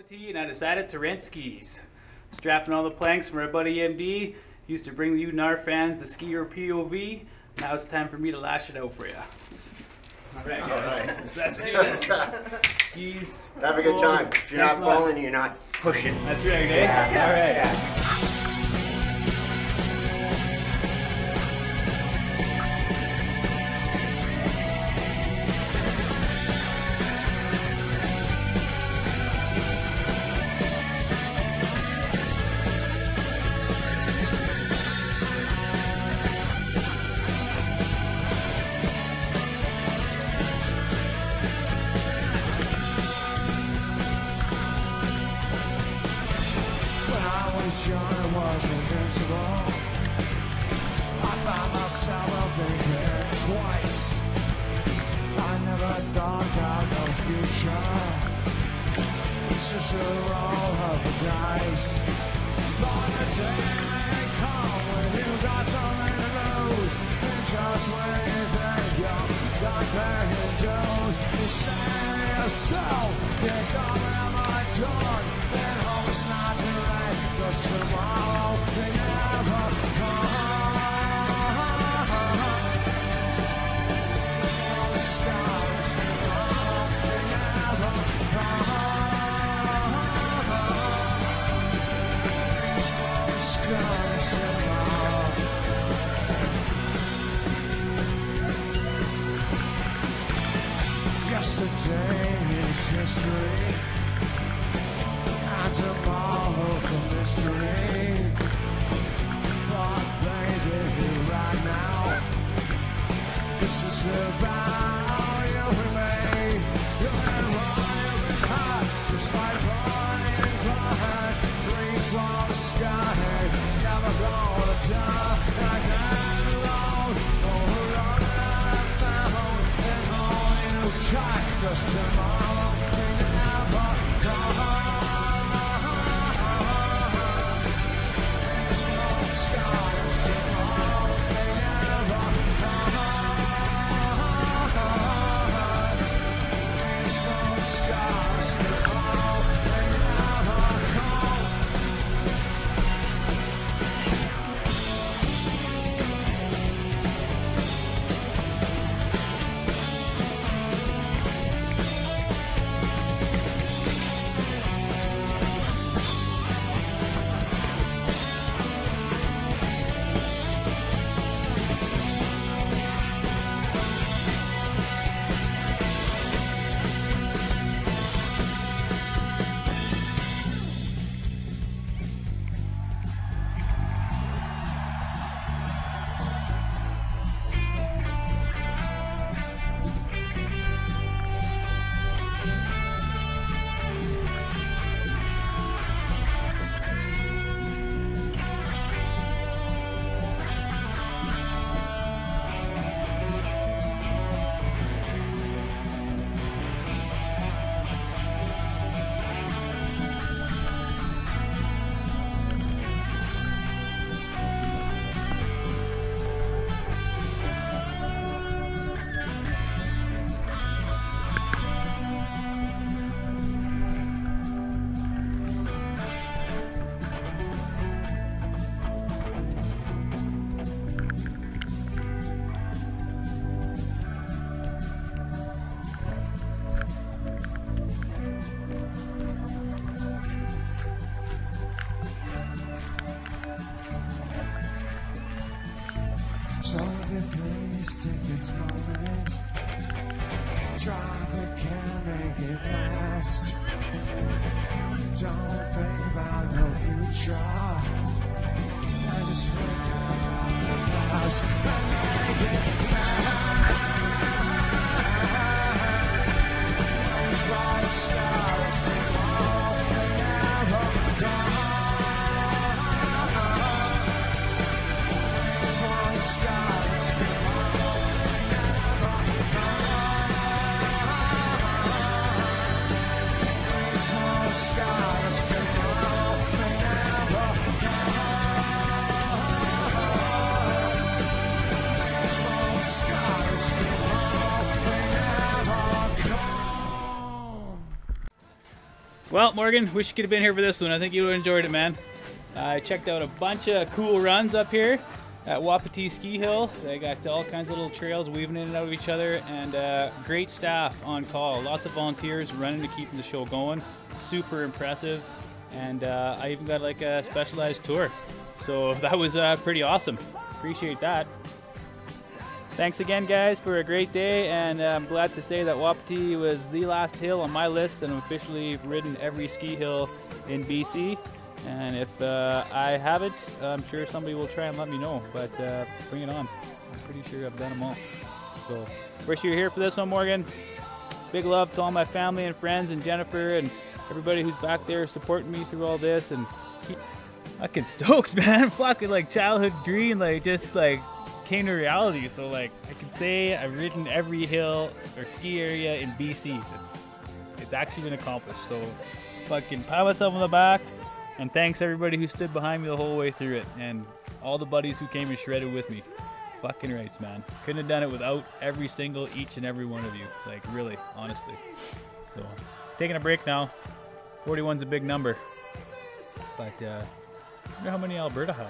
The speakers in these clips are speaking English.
Wapiti, and I decided to rent skis. Strapping all the planks from our buddy MD. Used to bring you NAR fans the skier POV. Now it's time for me to lash it out for you. Alright guys, let's do this. Skis. Have a good time. If you're not falling, you're not pushing. That's right, eh? Yeah. Alright. Yeah. I was invincible. I found myself thinking twice. I never thought about no future. It's just a roll of the dice. But the day may come when you got something to lose. And just when you think you're done paying dues, you say to yourself, you're gonna my done. And hope it's not too late, 'cause tomorrow may never come. All the stars tomorrow may never come. All the stars tomorrow. Yesterday is history. Tomorrow's a mystery. But baby, right now, this is about you and me. You've been running hot, just like running blood. Breeze from the sky, never gonna die. I got alone, overrun and found, and hold you tight, 'cause tomorrow may never come. So if you please take this moment, traffic can make it last. Don't think about no future. I just think about the past and make it last. Those all the scars tomorrow may never die. Skies tomorrow may never come. Skies tomorrow may never come. Skies Well, Morgan, wish you could have been here for this one. I think you would have enjoyed it, man. I checked out a bunch of cool runs up here at Wapiti Ski Hill. They got all kinds of little trails weaving in and out of each other, and great staff on call. Lots of volunteers running to keep the show going. Super impressive, and I even got like a specialized tour. So that was pretty awesome. Appreciate that. Thanks again, guys, for a great day, and I'm glad to say that Wapiti was the last hill on my list, and I've officially ridden every ski hill in BC. And if I haven't, I'm sure somebody will try and let me know, but bring it on. I'm pretty sure I've done them all. So, wish you were here for this one, Morgan. Big love to all my family and friends and Jennifer and everybody who's back there supporting me through all this, and keep fucking stoked, man. Fucking like childhood dream, like just like came to reality. So like I can say I've ridden every hill or ski area in BC. It's actually been accomplished. So fucking pat myself on the back, and thanks everybody who stood behind me the whole way through it, and all the buddies who came and shredded with me. Fucking rights, man. Couldn't have done it without each and every one of you. Like really, honestly. So taking a break now. 41's a big number, but I wonder how many Alberta have.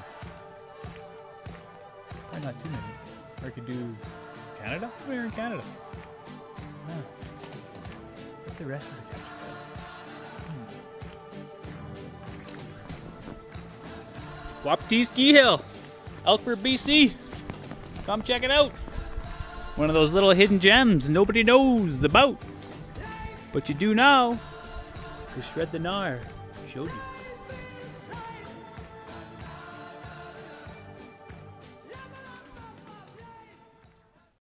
Probably not too many. Or I could do Canada? We're in Canada. Yeah. What's the rest of the country? Wapiti Ski Hill, Elkford, BC. Come check it out. One of those little hidden gems nobody knows about. But you do now, because Shred the Gnar showed you.